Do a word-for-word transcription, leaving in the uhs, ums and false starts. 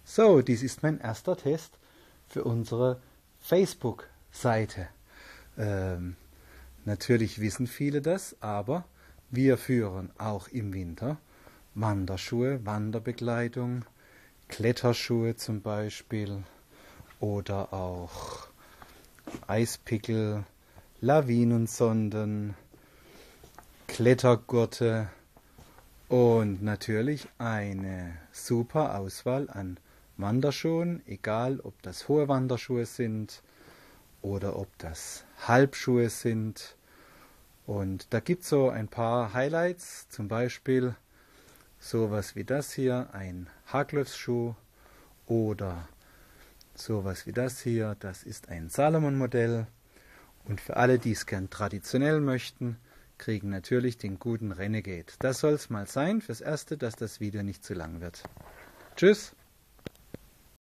So, dies ist mein erster Test für unsere Facebook-Seite. Ähm, natürlich wissen viele das, aber wir führen auch im Winter Wanderschuhe, Wanderbekleidung, Kletterschuhe zum Beispiel oder auch Eispickel, Lawinensonden, Klettergurte und natürlich eine super Auswahl an Wanderschuhen, egal ob das hohe Wanderschuhe sind oder ob das Halbschuhe sind. Und da gibt es so ein paar Highlights, zum Beispiel sowas wie das hier, ein Haglöfs-Schuh, oder sowas wie das hier, das ist ein Salomon-Modell. Und für alle, die es gern traditionell möchten, kriegen natürlich den guten Renegade. Das soll es mal sein fürs Erste, dass das Video nicht zu lang wird. Tschüss!